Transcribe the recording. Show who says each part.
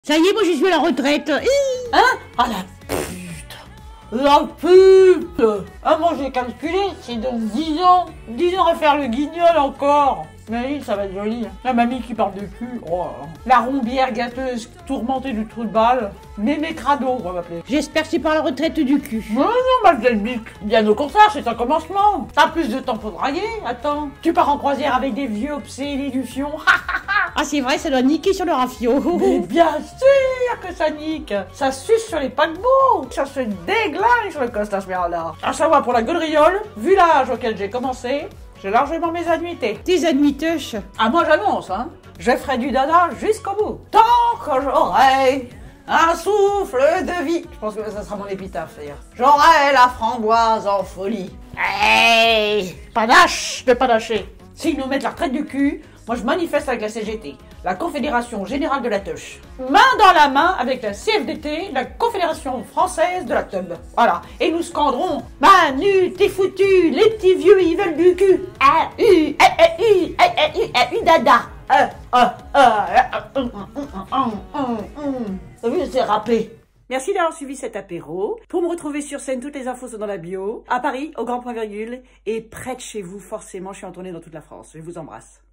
Speaker 1: Ça y est, moi je suis à la retraite.
Speaker 2: Hein? Ah la pute! La pute! Ah moi j'ai calculé, c'est dans 10 ans. 10 ans à faire le guignol encore. Mais ça va être joli. La mamie qui parle de cul. Oh, la rombière gâteuse tourmentée du trou de balle. Mémé crado, on va m'appeler.
Speaker 1: J'espère que c'est par la retraite du cul.
Speaker 2: Non, ma vieille bique. Bien au contraire, c'est un commencement. T'as plus de temps pour draguer. Attends. Tu pars en croisière avec des vieux obsédés du fion.
Speaker 1: Ah c'est vrai, ça doit niquer sur le rafio.
Speaker 2: Mais bien sûr que ça nique. Ça suce sur les paquebots. Ça se déglingue sur le Costa Smeralda. À savoir pour la gaudriole, vu l'âge auquel j'ai commencé, j'ai largement mes annuités.
Speaker 1: Tes admituches.
Speaker 2: Ah moi j'annonce, hein. Je ferai du dada jusqu'au bout. Tant que j'aurai un souffle de vie. Je pense que ça sera mon épitaphe d'ailleurs. J'aurai la framboise en folie. Hey, panache de panacher. S'ils nous mettent la retraite du cul, moi je manifeste avec la CGT, la Confédération Générale de la Teuche. Main dans la main avec la CFDT, la Confédération Française de la Teub. Voilà. Et nous scanderons Manu, t'es foutu, les petits vieux ils veulent du cul. Dada. T'as vu, c'est rappé. Merci d'avoir suivi cet apéro. Pour me retrouver sur scène, toutes les infos sont dans la bio. À Paris, au Grand Point Virgule. Et près de chez vous, forcément, je suis en tournée dans toute la France. Je vous embrasse.